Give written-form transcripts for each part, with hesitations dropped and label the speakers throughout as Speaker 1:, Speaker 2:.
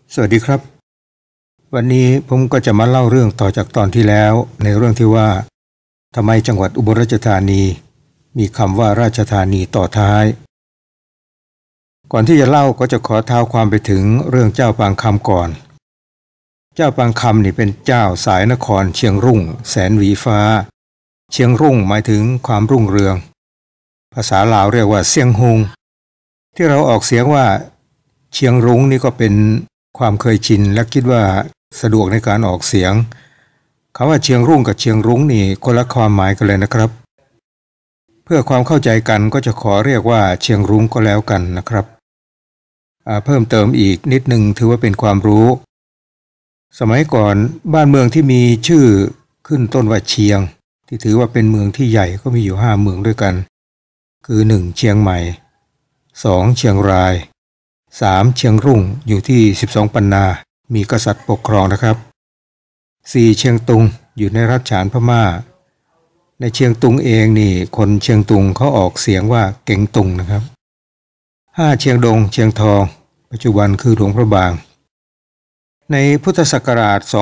Speaker 1: สวัสดีครับวันนี้ผมก็จะมาเล่าเรื่องต่อจากตอนที่แล้วในเรื่องที่ว่าทำไมจังหวัดอุบลราชธานีมีคำว่าราชธานีต่อท้ายก่อนที่จะเล่าก็จะขอเท้าความไปถึงเรื่องเจ้าปางคำก่อนเจ้าปางคำนี่เป็นเจ้าสายนครเชียงรุ่งแสนหวีฟ้าเชียงรุ่งหมายถึงความรุ่งเรืองภาษาลาวเรียกว่าเซียงฮงที่เราออกเสียงว่าเชียงรุ้งนี่ก็เป็นความเคยชินและคิดว่าสะดวกในการออกเสียงคำว่าเชียงรุ่งกับเชียงรุ้งนี่คนละความหมายกันเลยนะครับเพื่อความเข้าใจกันก็จะขอเรียกว่าเชียงรุ้งก็แล้วกันนะครับเพิ่มเติมอีกนิดนึงถือว่าเป็นความรู้สมัยก่อนบ้านเมืองที่มีชื่อขึ้นต้นว่าเชียงที่ถือว่าเป็นเมืองที่ใหญ่ก็มีอยู่5 เมืองด้วยกันคือ 1. เชียงใหม่ 2. เชียงราย 3. เชียงรุ่งอยู่ที่12 ปันนามีกษัตริย์ปกครองนะครับ 4. เชียงตุงอยู่ในรัฐฉานพม่าในเชียงตุงเองนี่คนเชียงตุงเขาออกเสียงว่าเก่งตุงนะครับ 5. เชียงดงเชียงทองปัจจุบันคือหลวงพระบางในพุทธศักราช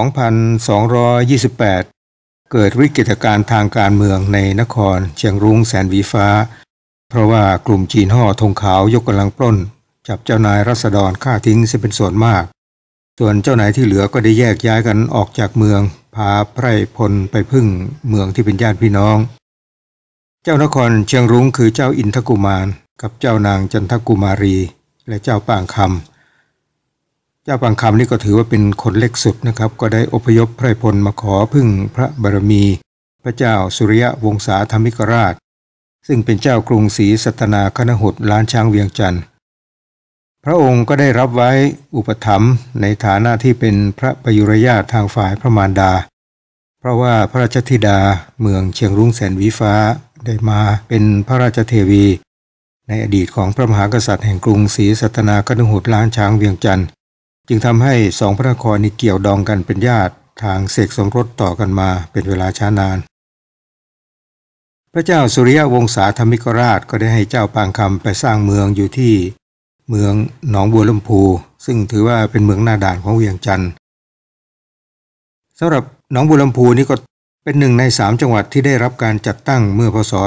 Speaker 1: 2228 เกิดวิกฤตการณ์ทางการเมืองในนครเชียงรุ้งแสนหวีฟ้าเพราะว่ากลุ่มจีนห่อธงขาวยกกำลังปล้นจับเจ้านายรัษฎรฆ่าทิ้งเสียเป็นส่วนมากส่วนเจ้านายที่เหลือก็ได้แยกย้ายกันออกจากเมืองพาไพร่พลไปพึ่งเมืองที่เป็นญาติพี่น้องเจ้านครเชียงรุ้งคือเจ้าอินทกุมารกับเจ้านางจันทกุมารีและเจ้าปางคำเจ้าปางคำนี่ก็ถือว่าเป็นคนเล็กสุดนะครับก็ได้อพยพไพร่พลมาขอพึ่งพระบารมีพระเจ้าสุริยวงศาธรรมิกราชซึ่งเป็นเจ้ากรุงศรีสัตนาคณหุฏล้านช้างเวียงจันทร์พระองค์ก็ได้รับไว้อุปถัมภ์ในฐานะที่เป็นพระประยุรญาติทางฝ่ายพระมารดาเพราะว่าพระราชธิดาเมืองเชียงรุ้งแสนหวีฟ้าได้มาเป็นพระราชเทวีในอดีตของพระมหากษัตริย์แห่งกรุงศรีสัตนาคณหุฏล้านช้างเวียงจันทร์จึงทำให้สองพระนครนี้เกี่ยวดองกันเป็นญาติทางเสกสมรสต่อกันมาเป็นเวลาช้านานพระเจ้าสุริยวงศาธรรมิกราชก็ได้ให้เจ้าปางคำไปสร้างเมืองอยู่ที่เมืองหนองบัวลำพูซึ่งถือว่าเป็นเมืองหน้าด่านของเวียงจันทร์สำหรับหนองบัวลำพูนี่ก็เป็น1 ใน 3 จังหวัดที่ได้รับการจัดตั้งเมื่อพศ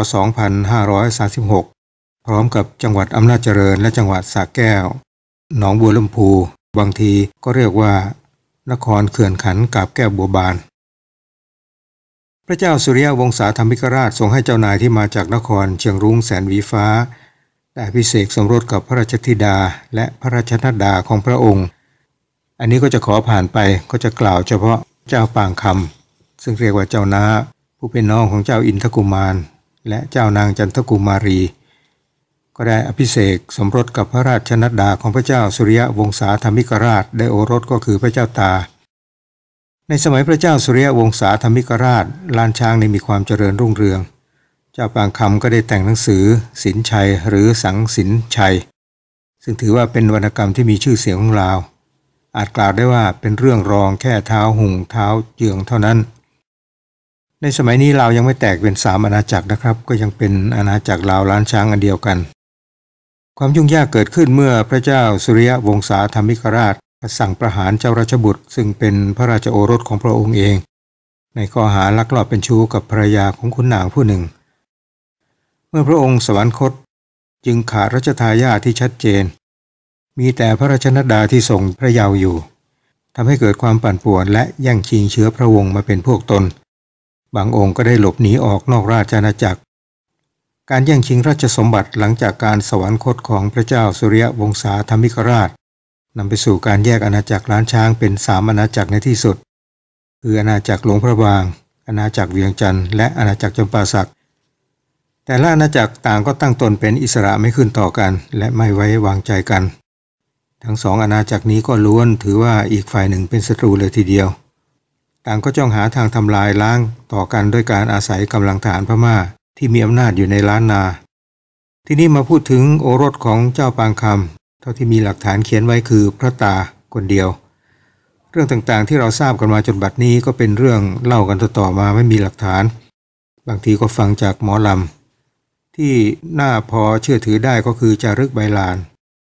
Speaker 1: 2536 พร้อมกับจังหวัดอำนาจเจริญและจังหวัดสระแก้วหนองบัวลำพูบางทีก็เรียกว่านครเขื่อนขันธ์กาบแก้วบัวบานพระเจ้าสุริยวงศาธรรมิกราชทรงให้เจ้านายที่มาจากนครเชียงรุ้งแสนหวีฟ้าได้อภิเษกสมรสกับพระราชธิดาและพระราชนัดดาของพระองค์อันนี้ก็จะขอผ่านไปก็จะกล่าวเฉพาะเจ้าปางคำซึ่งเรียกว่าเจ้าน้าผู้เป็นน้องของเจ้าอินทกุมารและเจ้านางจันทกุมารีก็ได้อภิเษกสมรสกับพระราชนัดดาของพระเจ้าสุริยวงศาธรรมิกราชได้โอรสก็คือพระเจ้าตาในสมัยพระเจ้าสุริยวงศาธรรมิกราชลานช้างมีความเจริญรุ่งเรืองเจ้าปางคำก็ได้แต่งหนังสือสินชัยหรือสังสินชัยซึ่งถือว่าเป็นวรรณกรรมที่มีชื่อเสียงของลาวอาจกล่าวได้ว่าเป็นเรื่องรองแค่เท้าหุงเท้าเจืองเท่านั้นในสมัยนี้ลาวยังไม่แตกเป็น3 อาณาจักรนะครับก็ยังเป็นอาณาจักรลาวล้านช้างอันเดียวกันความยุ่งยากเกิดขึ้นเมื่อพระเจ้าสุริยวงศาธรรมิกราชสั่งประหารเจ้าราชบุตรซึ่งเป็นพระราชโอรสของพระองค์เองในข้อหาลักลอบเป็นชู้กับภรรยาของขุนนางผู้หนึ่งเมื่อพระองค์สวรรคตจึงขาดรัชทายาทที่ชัดเจนมีแต่พระราชนัดดาที่ทรงพระเยาว์อยู่ทำให้เกิดความปั่นป่วนและแย่งชิงเชื้อพระวงศ์มาเป็นพวกตนบางองค์ก็ได้หลบหนีออกนอกราชอาณาจักรการแย่งชิงราชสมบัติหลังจากการสวรรคตของพระเจ้าสุริยวงศาธรรมิกราชนำไปสู่การแยกอาณาจักรล้านช้างเป็น3 อาณาจักรในที่สุดคืออาณาจักรหลวงพระบางอาณาจักรเวียงจันทร์และอาณาจักรจำปาสักแต่ละอาณาจักรต่างก็ตั้งตนเป็นอิสระไม่ขึ้นต่อกันและไม่ไว้วางใจกันทั้ง2 อาณาจักรนี้ก็ล้วนถือว่าอีกฝ่ายหนึ่งเป็นศัตรูเลยทีเดียวต่างก็จ้องหาทางทำลายล้างต่อกันด้วยการอาศัยกำลังทหารพม่าที่มีอำนาจอยู่ในล้านนาที่นี่มาพูดถึงโอรสของเจ้าปางคำเท่าที่มีหลักฐานเขียนไว้คือพระตาคนเดียวเรื่องต่างๆที่เราทราบกันมาจนบัดนี้ก็เป็นเรื่องเล่ากันต่อมาไม่มีหลักฐานบางทีก็ฟังจากหมอลำที่น่าพอเชื่อถือได้ก็คือจารึกใบลาน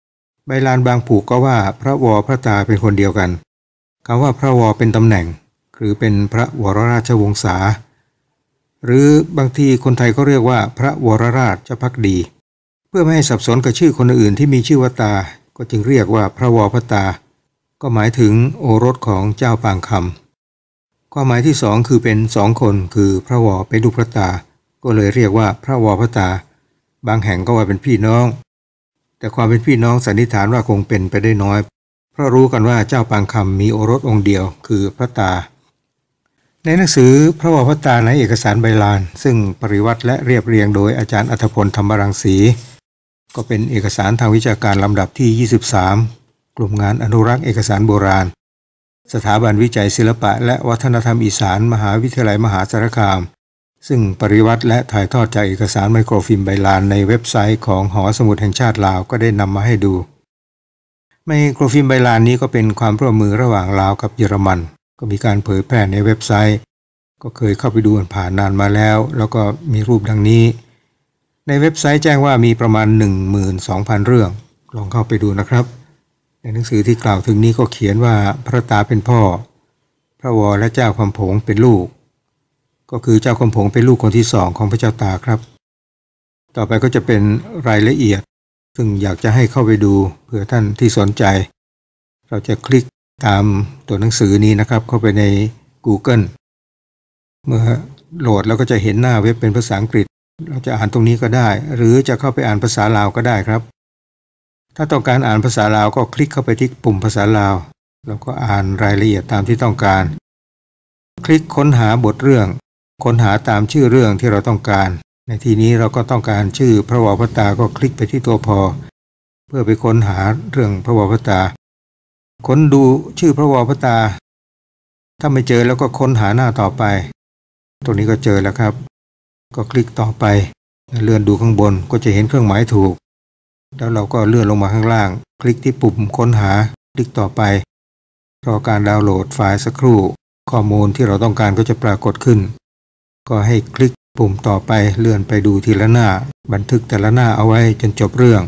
Speaker 1: ลานบางผูกก็ว่าพระวรพระตาเป็นคนเดียวกันคำว่าพระวรเป็นตำแหน่งหรือเป็นพระวรราชวงศาหรือบางทีคนไทยก็เรียกว่าพระวรราชภักดีเพื่อไม่ให้สับสนกับชื่อคนอื่นที่มีชื่อว่าตาก็จึงเรียกว่าพระวรพระตาก็หมายถึงโอรสของเจ้าปางคำความหมายที่สองคือเป็นสองคนคือพระวรเป็นลูกพระตาก็เลยเรียกว่าพระวรพระตาบางแห่งก็ว่าเป็นพี่น้องแต่ความเป็นพี่น้องสันนิษฐานว่าคงเป็นไปได้น้อยเพราะรู้กันว่าเจ้าปางคำมีโอรสองค์เดียวคือพระตาในหนังสือพระวรพระตาในเอกสารใบลานซึ่งปริวัติและเรียบเรียงโดยอาจารย์อัธพลธรรมรังสีก็เป็นเอกสารทางวิชาการลำดับที่23กลุ่มงานอนุรักษ์เอกสารโบราณสถาบันวิจัยศิลปะและวัฒนธรรมอีสานมหาวิทยาลัยมหาสารคามซึ่งปริวัติและถ่ายทอดจากเอกสารไมโครฟิล์มใบลานในเว็บไซต์ของหอสมุดแห่งชาติลาวก็ได้นำมาให้ดูไมโครฟิล์มใบลานนี้ก็เป็นความร่วมมือระหว่างลาวกับเยอรมันก็มีการเผยแพร่ในเว็บไซต์ก็เคยเข้าไปดูผ่านนานมาแล้วก็มีรูปดังนี้ในเว็บไซต์แจ้งว่ามีประมาณ 12,000 เรื่องลองเข้าไปดูนะครับในหนังสือที่กล่าวถึงนี้ก็เขียนว่าพระตาเป็นพ่อพระวรและเจ้าคำผงเป็นลูกก็คือเจ้าคำผงเป็นลูกคนที่สองของพระเจ้าตาครับต่อไปก็จะเป็นรายละเอียดซึ่งอยากจะให้เข้าไปดูเผื่อท่านที่สนใจเราจะคลิกตามตัวหนังสือนี้นะครับเข้าไปใน Google เมื่อโหลดแล้วก็จะเห็นหน้าเว็บเป็นภาษาอังกฤษเราจะอ่านตรงนี้ก็ได้หรือจะเข้าไปอ่านภาษาลาวก็ได้ครับถ้าต้องการอ่านภาษาลาวก็คลิกเข้าไปที่ปุ่มภาษาลาวแล้วก็อ่านรายละเอียดตามที่ต้องการคลิกค้นหาบทเรื่องค้นหาตามชื่อเรื่องที่เราต้องการในที่นี้เราก็ต้องการชื่อพระวรพระตาก็คลิกไปที่ตัวพอเพื่อไปค้นหาเรื่องพระวรพระตาค้นดูชื่อพระวรพระตาถ้าไม่เจอแล้วก็ค้นหาหน้าต่อไปตรงนี้ก็เจอแล้วครับก็คลิกต่อไปเลื่อนดูข้างบนก็จะเห็นเครื่องหมายถูกแล้วเราก็เลื่อนลงมาข้างล่างคลิกที่ปุ่มค้นหาคลิกต่อไปรอการดาวน์โหลดไฟล์สักครู่ข้อมูลที่เราต้องการก็จะปรากฏขึ้นก็ให้คลิกปุ่มต่อไปเลื่อนไปดูทีละหน้าบันทึกแต่ละหน้าเอาไว้จนจบเรื่อง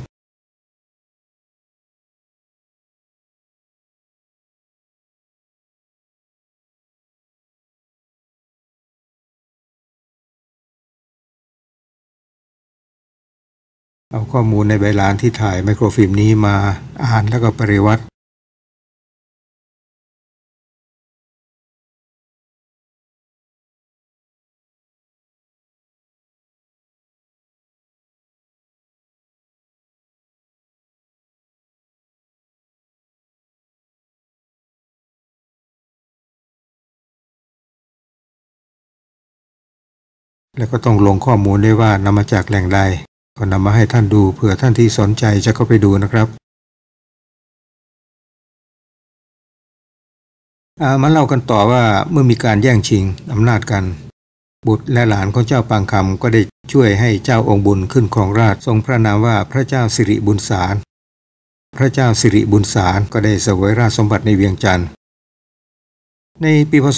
Speaker 1: เอาข้อมูลในใบลานที่ถ่ายไมโครฟิล์มนี้มาอ่านแล้วก็ปริวัติแล้วก็ต้องลงข้อมูลด้วยว่านำมาจากแหล่งใดก็นำมาให้ท่านดูเผื่อท่านที่สนใจจะเข้าไปดูนะครับมาเล่ากันต่อว่าเมื่อมีการแย่งชิงอำนาจกันบุตรและหลานของเจ้าปางคำก็ได้ช่วยให้เจ้าองค์บุญขึ้นครองราชย์ทรงพระนามว่าพระเจ้าสิริบุญสารพระเจ้าสิริบุญสารก็ได้เสวยราชสมบัติในเวียงจันทร์ในปีพ.ศ.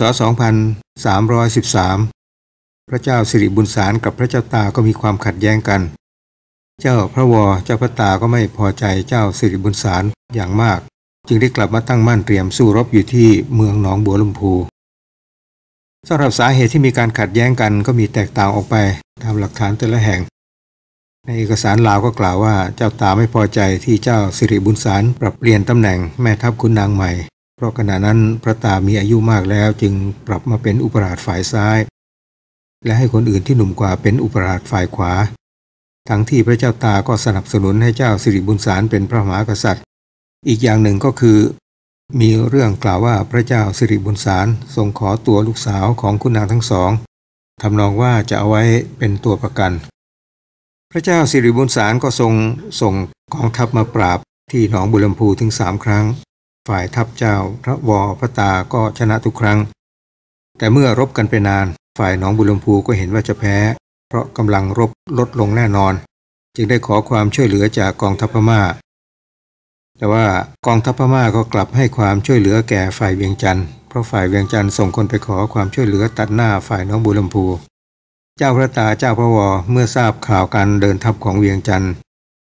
Speaker 1: 2313พระเจ้าสิริบุญสารกับพระเจ้าตาก็มีความขัดแย้งกันเจ้าพระวรเจ้าพระตาก็ไม่พอใจเจ้าสิริบุญสารอย่างมากจึงได้กลับมาตั้งมั่นเตรียมสู้รบอยู่ที่เมืองหนองบัวลำพูสำหรับสาเหตุที่มีการขัดแย้งกันก็มีแตกต่างออกไปตามหลักฐานแต่ละแห่งในเอกสารลาวก็กล่าวว่าเจ้าตาไม่พอใจที่เจ้าสิริบุญสารปรับเปลี่ยนตำแหน่งแม่ทัพขุนนางใหม่เพราะขณะนั้นพระตามีอายุมากแล้วจึงปรับมาเป็นอุปราชฝ่ายซ้ายและให้คนอื่นที่หนุ่มกว่าเป็นอุปราชฝ่ายขวาทั้งที่พระเจ้าตาก็สนับสนุนให้เจ้าสิริบุญสารเป็นพระมหากษัตริย์อีกอย่างหนึ่งก็คือมีเรื่องกล่าวว่าพระเจ้าสิริบุญสารทรงขอตัวลูกสาวของขุนนางทั้งสองทำนองว่าจะเอาไว้เป็นตัวประกันพระเจ้าสิริบุญสารก็ส่งกองทัพมาปราบที่หนองบัวลำพูถึง3 ครั้งฝ่ายทัพเจ้าพระวรพระตาก็ชนะทุกครั้งแต่เมื่อรบกันไปนานฝ่ายหนองบัวลำพูก็เห็นว่าจะแพ้เพราะกำลังรบลดลงแน่นอนจึงได้ขอความช่วยเหลือจากกองทัพพม่าแต่ว่ากองทัพพม่าก็กลับให้ความช่วยเหลือแก่ฝ่ายเวียงจันทร์เพราะฝ่ายเวียงจันทร์ส่งคนไปขอความช่วยเหลือตัดหน้าฝ่ายหนองบัวลำพูเจ้าพระตาเจ้าพระวรเมื่อทราบข่าวการเดินทัพของเวียงจันทร์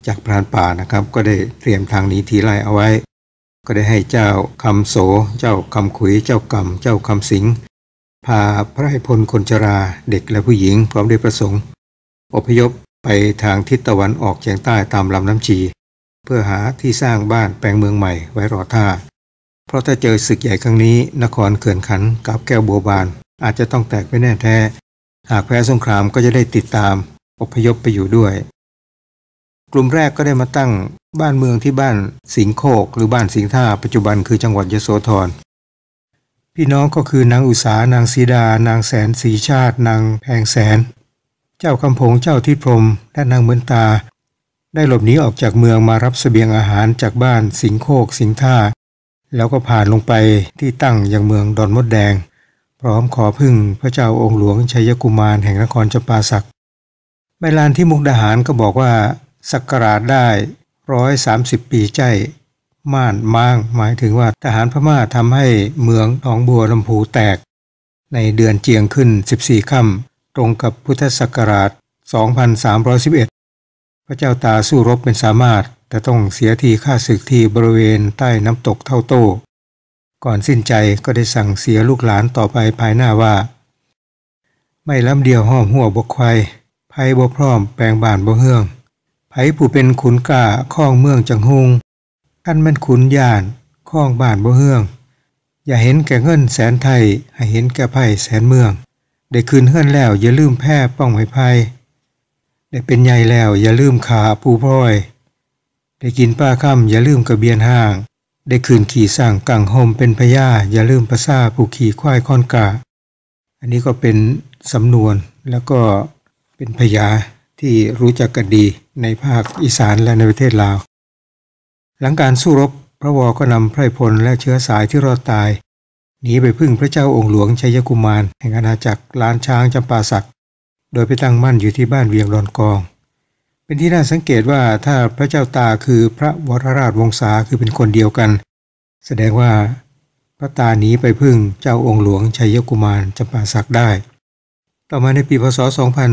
Speaker 1: จากพรานป่านะครับก็ได้เตรียมทางหนีทีไล่เอาไว้ก็ได้ให้เจ้าคำโสเจ้าคำขุยเจ้ากำเจ้าคำสิงพาพระให้พลคนชราเด็กและผู้หญิงพร้อมด้วยพระสงฆ์อพยพไปทางทิศตะวันออกเฉียงใต้ตามลำน้ำชีเพื่อหาที่สร้างบ้านแปลงเมืองใหม่ไว้รอท่าเพราะถ้าเจอศึกใหญ่ครั้งนี้นครเขื่อนขันกับแก้วบัวบานอาจจะต้องแตกไปแน่แท้หากแพ้สงครามก็จะได้ติดตามอพยพไปอยู่ด้วยกลุ่มแรกก็ได้มาตั้งบ้านเมืองที่บ้านสิงห์โคกหรือบ้านสิงห์ท่าปัจจุบันคือจังหวัดยโสธรพี่น้องก็คือนางอุษานางสีดานางแสนศรีชาตินางแพงแสนเจ้าคำผงเจ้าทิดพรหมและนางเหมือนตาได้หลบหนีออกจากเมืองมารับเสบียงอาหารจากบ้านสิงห์โคกสิงห์ท่าแล้วก็ผ่านลงไปที่ตั้งยังเมืองดอนมดแดงพร้อมขอพึ่งพระเจ้าองค์หลวงชัยกุมารแห่งนครจำปาสักใบลานที่มุกดาหารก็บอกว่าศักราชได้130 ปีใจม่านม้างหมายถึงว่าทหารพม่าทำให้เมืองหนองบัวลำพูแตกในเดือนเจียงขึ้น14 ค่ำตรงกับพุทธศักราช2311พระเจ้าตาสู้รบเป็นสามารถแต่ต้องเสียทีฆ่าศึกที่บริเวณใต้น้ำตกเท่าโต้ก่อนสิ้นใจก็ได้สั่งเสียลูกหลานต่อไปภายหน้าว่าไม่ล้ำเดียวห้อมหัวบกควายไพ่บ่พร้อมแปลงบ้านบ่เฮืองไผผู้เป็นขุนกล้าข้องเมืองจังหุงท่านมันขุนย่านข้องบ้านบ่เฮืองอย่าเห็นแก่เงินแสนไทยให้เห็นแก่ไพ่แสนเมืองได้คืนเฮือนแล้วอย่าลืมแพ้ป้องไว้ภัยได้เป็นใหญ่แล้วอย่าลืมขาผู้พร้อยได้กินป้าค่ำอย่าลืมกระเบียนห้างได้คืนขี่สร้างกังห่มเป็นพญาอย่าลืมประสาผู้ขี่ควายค่อนกาอันนี้ก็เป็นสำนวนแล้วก็เป็นพญาที่รู้จักกันดีในภาคอีสานและในประเทศลาวหลังการสู้รบพระวก็นำไพร่พลและเชื้อสายที่รอดตายหนีไปพึ่งพระเจ้าองค์หลวงชัยกุมารแห่งอาณาจักรล้านช้างจำปาสักโดยไปตั้งมั่นอยู่ที่บ้านเวียงดอนกองเป็นที่น่าสังเกตว่าถ้าพระเจ้าตาคือพระวรราชวงศาคือเป็นคนเดียวกันแสดงว่าพระตาหนีไปพึ่งเจ้าองค์หลวงชัยกุมารจำปาสักได้ต่อมาในปีพ.ศ.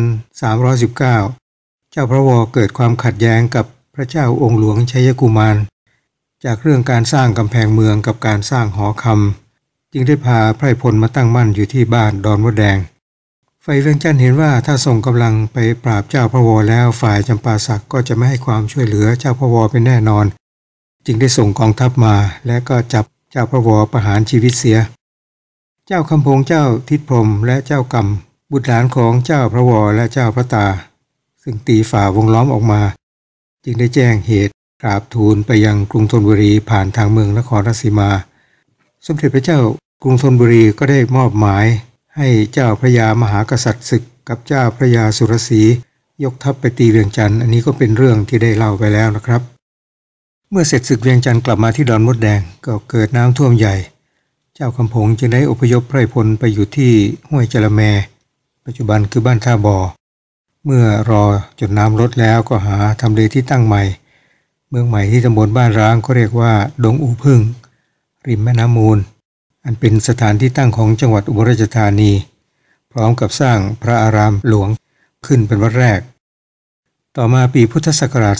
Speaker 1: 2319เจ้าพระวเกิดความขัดแย้งกับพระเจ้าองค์หลวงชัยกุมารจากเรื่องการสร้างกำแพงเมืองกับการสร้างหอคำจึงได้พาไพร่พลมาตั้งมั่นอยู่ที่บ้านดอนมดแดงฝ่ายเวียงจันทร์เห็นว่าถ้าส่งกำลังไปปราบเจ้าพระวแล้วฝ่ายจำปาสักก็จะไม่ให้ความช่วยเหลือเจ้าพระวเป็นแน่นอนจึงได้ส่งกองทัพมาและก็จับเจ้าพระวประหารชีวิตเสียเจ้าคำพงเจ้าทิดพรหมและเจ้ากำบุตรหลานของเจ้าพระวและเจ้าพระตาซึ่งตีฝ่าวงล้อมออกมาจึงได้แจ้งเหตุกราบทูลไปยังกรุงธนบุรีผ่านทางเมืองนครราชสีมาสมเด็จพระเจ้ากรุงธนบุรีก็ได้มอบหมายให้เจ้าพระยามหากษัตริย์ศึกกับเจ้าพระยาสุรศรียกทัพไปตีเวียงจันทร์อันนี้ก็เป็นเรื่องที่ได้เล่าไปแล้วนะครับเมื่อเสร็จศึกเวียงจันทร์กลับมาที่ดอนมดแดงก็เกิดน้ำท่วมใหญ่เจ้าคำผงจึงได้อพยพไพร่พลไปอยู่ที่ห้วยจระแมปัจจุบันคือบ้านท่าบ่อเมื่อรอจนน้ำลดแล้วก็หาทำเลที่ตั้งใหม่เมืองใหม่ที่ตำบลบ้านร้างก็เรียกว่าดงอู่พึ่งริมแม่น้ำมูลอันเป็นสถานที่ตั้งของจังหวัดอุบลราชธานีพร้อมกับสร้างพระอารามหลวงขึ้นเป็นวัดแรกต่อมาปีพุทธศักราช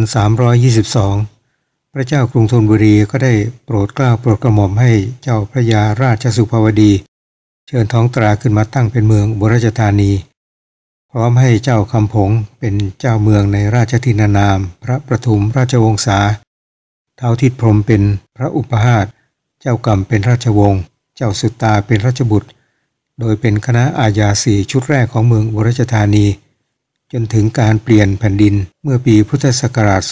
Speaker 1: 2322 พระเจ้ากรุงธนบุรีก็ได้โปรดเกล้าโปรดกระหม่อมให้เจ้าพระยาราชสุภาวดีเชิญท้องตราขึ้นมาตั้งเป็นเมืองอุบลราชธานีพร้อมให้เจ้าคำผงเป็นเจ้าเมืองในราชทินานามพระประทุมราชวงศาท้าวทิดพรหมเป็นพระอุปหาสเจ้ากำเป็นราชวงศ์เจ้าสุตตาเป็นราชบุตรโดยเป็นคณะอาญา4ชุดแรกของเมืองอุบลราชธานีจนถึงการเปลี่ยนแผ่นดินเมื่อปีพุทธศักราช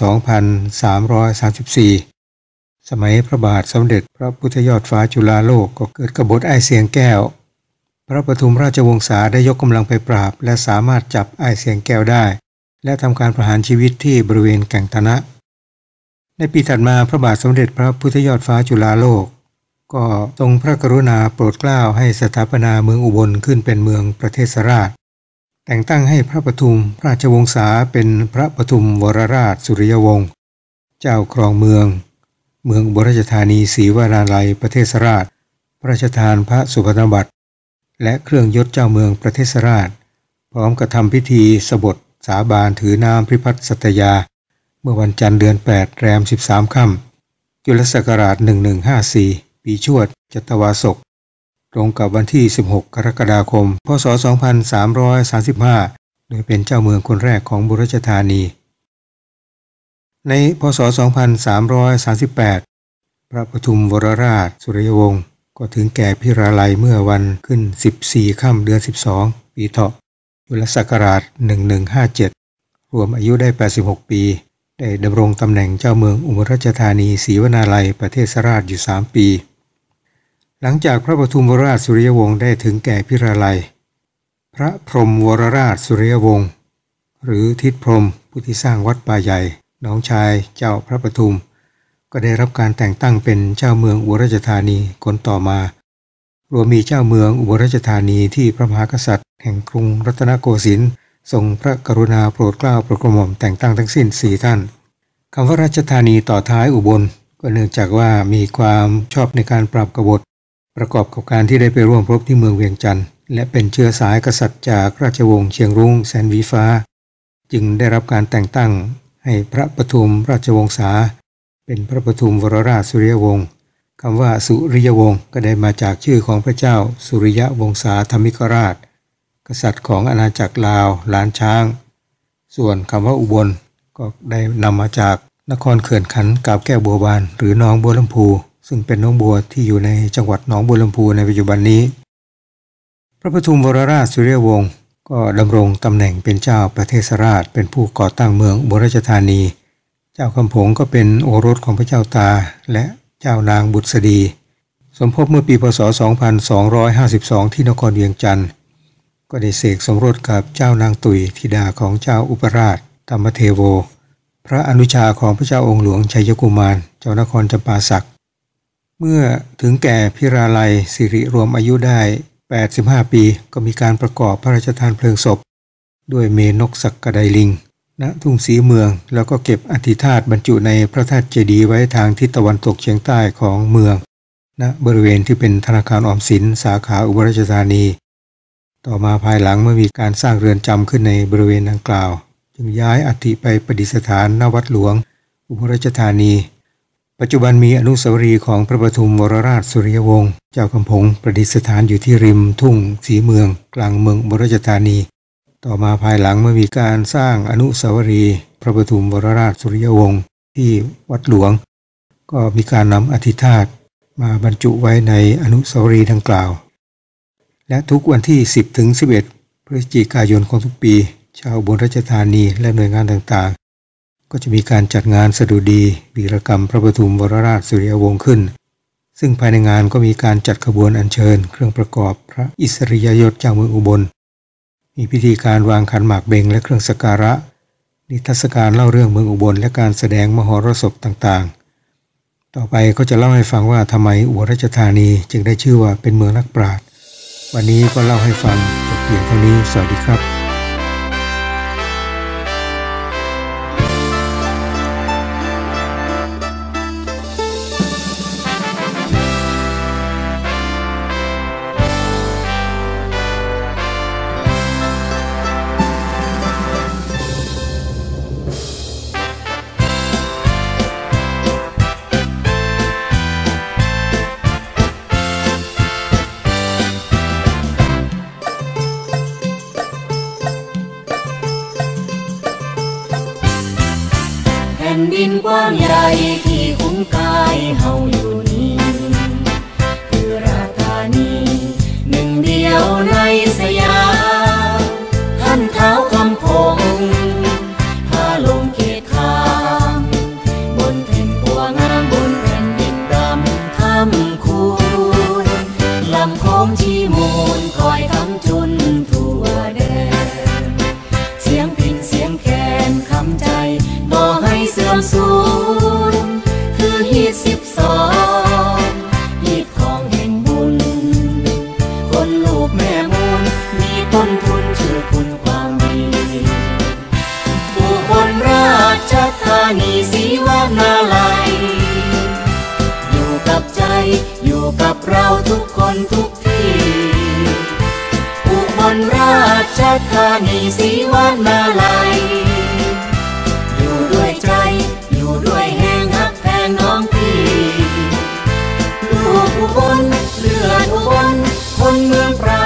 Speaker 1: 2334 สมัยพระบาทสมเด็จพระพุทธยอดฟ้าจุฬาโลกก็เกิดกบฏอ้ายเสียงแก้วพระปทุมราชวงศาได้ยกกำลังไปปราบและสามารถจับอ้ายเสียงแก้วได้และทำการประหารชีวิตที่บริเวณแก่งตนะในปีถัดมาพระบาทสมเด็จพระพุทธยอดฟ้าจุฬาโลกก็ทรงพระกรุณาโปรดเกล้าให้สถาปนาเมืองอุบลขึ้นเป็นเมืองประเทศราชแต่งตั้งให้พระปทุมราชวงศาเป็นพระปทุมวรราชสุริยวงศ์เจ้าครองเมืองอุบลราชธานีศรีวราลัยประเทศราชพระราชทานพระสุพรรณบัตรและเครื่องยศเจ้าเมืองประเทศราชพร้อมกระทำพิธีสบถสาบานถือน้ำพิพัฒน์สัตยามื่อวันจันทร์เดือน8แรม13ค่ำจุลศักราช1154ปีชวดจัตวาสกตรงกับวันที่16กรกฎาคมพศ2335โดยเป็นเจ้าเมืองคนแรกของบุรชธานีในพศ2338พระปทุมวรราชสุริยวงศ์ก็ถึงแก่พิราลัยเมื่อวันขึ้น14ค่ำเดือน12ปีเถาะจุลศักราช1157รวมอายุได้86ปีได้ดำรงตำแหน่งเจ้าเมืองอุบลราชธานีศรีวนาลัยประเทศราชอยู่3ปีหลังจากพระปทุมวรราชสุริยวงศ์ได้ถึงแก่พิราลัยพระพรหมวรราชสุริยวงศ์หรือทิศพรหมผู้ที่สร้างวัดป่าใหญ่น้องชายเจ้าพระปทุมก็ได้รับการแต่งตั้งเป็นเจ้าเมืองอุบลราชธานีคนต่อมารวมมีเจ้าเมืองอุบลราชธานีที่พระมหากษัตริย์แห่งกรุงรัตนโกสินทร์ทรงพระกรุณาโปรดเกล้าโปรดกระหม่อมแต่งตั้งทั้งสิ้น4ท่านคำว่าราชธานีต่อท้ายอุบลก็เนื่องจากว่ามีความชอบในการปราบกบฏประกอบกับการที่ได้ไปร่วมรบที่เมืองเวียงจันทร์และเป็นเชื้อสายกษัตริย์จากราชวงศ์เชียงรุ้งแสนหวีฟ้าจึงได้รับการแต่งตั้งให้พระปทุมราชวงศาเป็นพระปทุมวรราชสุริยวงศ์คำว่าสุริยวงศ์ก็ได้มาจากชื่อของพระเจ้าสุริยวงศาธมิกราชกษัตริย์ของอาณาจักรลาวล้านช้างส่วนคำว่าอุบลก็ได้นำมาจากนครเขื่อนขันกาบแก้วบัวบานหรือหนองบัวลำพูซึ่งเป็นหนองบัวที่อยู่ในจังหวัดหนองบัวลำพูในปัจจุบันนี้พระปทุมวรราชสุริยวงศ์ก็ดำรงตำแหน่งเป็นเจ้าประเทศราชเป็นผู้ก่อตั้งเมืองอุบลราชธานีเจ้าคำผงก็เป็นโอรสของพระเจ้าตาและเจ้านางบุษดีสมภพเมื่อปีพศ2252ที่นครเวียงจันทร์ก็ได้เสกสมรสกับเจ้านางตุยธิดาของเจ้าอุปราชธรรมเทโวพระอนุชาของพระเจ้าองค์หลวงชัยกุมารเจ้านครจำปาสักเมื่อถึงแก่พิราลัยสิริรวมอายุได้85ปีก็มีการประกอบพระราชทานเพลิงศพด้วยเมนกสักกะไดลิงณทุ่งศรีเมืองแล้วก็เก็บอธิธาตุบรรจุในพระธาตุเจดีย์ไว้ทางทิศตะวันตกเฉียงใต้ของเมืองณบริเวณที่เป็นธนาคารออมสินสาขาอุบลราชธานีต่อมาภายหลังเมื่อมีการสร้างเรือนจำขึ้นในบริเวณดังกล่าวจึงย้ายอัฐิไปประดิษฐานณวัดหลวงอุบลราชธานีปัจจุบันมีอนุสาวรีย์ของพระปทุมวรราชสุริยวงศ์เจ้ากำผงประดิษฐานอยู่ที่ริมทุ่งศรีเมืองกลางเมืองอุบลราชธานีต่อมาภายหลังเมื่อมีการสร้างอนุสาวรีย์พระปทุมวรราชสุริยวงศ์ที่วัดหลวงก็มีการนำอธิธาตุมาบรรจุไว้ในอนุสาวรีย์ดังกล่าวและทุกวันที่10 ถึง 11 พฤศจิกายนของทุกปีชาวอุบลราชธานีและหน่วยงานต่างๆก็จะมีการจัดงานสดุดีวีรกรรมพระปทุมวรราชสุริยวงศ์ขึ้นซึ่งภายในงานก็มีการจัดขบวนอัญเชิญเครื่องประกอบพระอิสริยยศเจ้าเมืองอุบลมีพิธีการวางขันหมากเบงและเครื่องสักการะนิทรรศการเล่าเรื่องเมืองอุบลและการแสดงมหรสพต่างๆต่อไปก็จะเล่าให้ฟังว่าทำไมอุบลราชธานีจึงได้ชื่อว่าเป็นเมืองนักปราชญ์วันนี้ก็เล่าให้ฟังจบเพียงเท่านี้สวัสดีครับ
Speaker 2: แผ่นดินกว้างใหญ่ที่คุ้มกายเฮาอยู่นี้คือราชธานีหนึ่งเดียวในสยามท่านเท้าคำผงพาลงเขตขามบนแผ่นปัวงามบนแผ่นดินดำคำคูณลำโค้งที่มูลคอยคำจุนทั่วแดนเสียงพินเสียงแคนคำใจบ่ให้เสื่อมสูญคือฮีด12 อุบลเลือดอุบลคนเมืองปรา